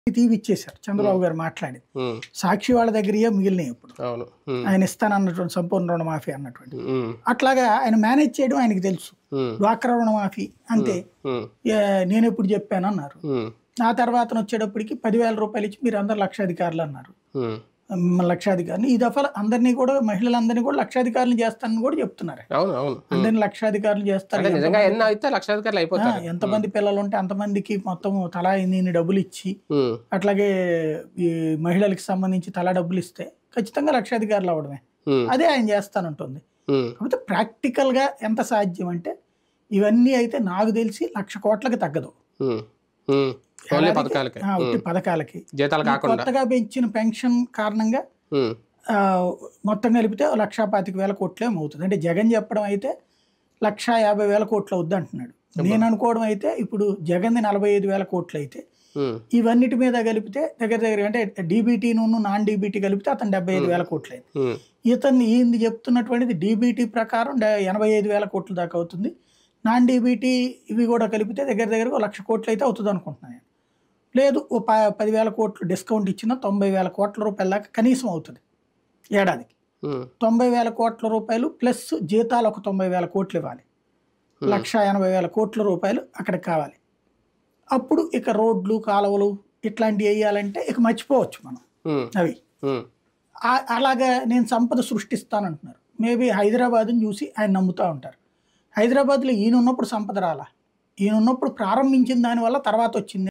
తీవిచ్చేశారు చంద్రబాబు గారు మాట్లాడి. సాక్షి వాళ్ళ దగ్గరయే మిగిలినాయి ఇప్పుడు. ఆయన ఇస్తానన్నటువంటి సంపూర్ణ రుణమాఫీ అన్నటువంటి. అట్లాగా ఆయన మేనేజ్ చేయడం ఆయనకి తెలుసు. డ్వాక్రా రుణమాఫీ అంతే, నేను ఎప్పుడు చెప్పాను అన్నారు. ఆ తర్వాత వచ్చేటప్పటికి 10,000 రూపాయలు ఇచ్చి మీరు అందరు లక్షాధికారులు అన్నారు. లక్షాధికారులు ఈ దఫా అందరినీ కూడా, మహిళలందరినీ కూడా లక్షాధికారులు చేస్తానని కూడా చెప్తున్నారు. అందరినీ లక్షాధికారులు చేస్తారు. ఎంతమంది పిల్లలు ఉంటే అంతమందికి మొత్తం తలా ఇన్ని డబ్బులు ఇచ్చి, అట్లాగే ఈ మహిళలకి సంబంధించి తలా డబ్బులు ఇస్తే ఖచ్చితంగా లక్షాధికారులు అవ్వడమే. అదే ఆయన చేస్తానంటుంది. కాకపోతే ప్రాక్టికల్ గా ఎంత సాధ్యం అంటే ఇవన్నీ అయితే నాకు తెలిసి 1,00,000 కోట్లకి తగ్గదు. పథకాలకి కొత్తగా పెంచిన పెన్షన్ కారణంగా మొత్తం కలిపితే 1,25,000 కోట్లే అవుతుంది. అంటే జగన్ చెప్పడం అయితే 1,50,000 కోట్లు అవుద్ది అంటున్నాడు. నేను అనుకోవడం అయితే ఇప్పుడు జగన్ 45,000 కోట్లు అయితే ఇవన్నిటి మీద కలిపితే దగ్గర అంటే డీబీటీ నాన్ డీబీటీ కలిపితే అతను 75,000 కోట్లు అయింది. ఈయన చెప్తున్నటువంటిది డీబీటీ ప్రకారం 85,000 కోట్ల దాకా అవుతుంది. నాన్ డీబీటీ ఇవి కూడా కలిపితే దగ్గర 1,00,000 కోట్లు అయితే అవుతుంది అనుకుంటున్నాను. లేదు 10,000 కోట్లు డిస్కౌంట్ ఇచ్చిన 90,000 కోట్ల రూపాయల దాకా కనీసం అవుతుంది ఏడాదికి. 90,000 కోట్ల రూపాయలు ప్లస్ జీతాలు ఒక 90,000 కోట్లు ఇవ్వాలి. 1,80,000 కోట్ల రూపాయలు అక్కడికి కావాలి. అప్పుడు ఇక రోడ్లు కాలువలు ఇట్లాంటివి వేయాలంటే ఇక మర్చిపోవచ్చు మనం అవి. అలాగా నేను సంపద సృష్టిస్తానంటున్నారు. మేబీ హైదరాబాద్ని చూసి ఆయన నమ్ముతూ ఉంటారు. హైదరాబాద్లో ఈయన ఉన్నప్పుడు సంపద రాలా, ఈయన ఉన్నప్పుడు ప్రారంభించిన దానివల్ల తర్వాత వచ్చింది.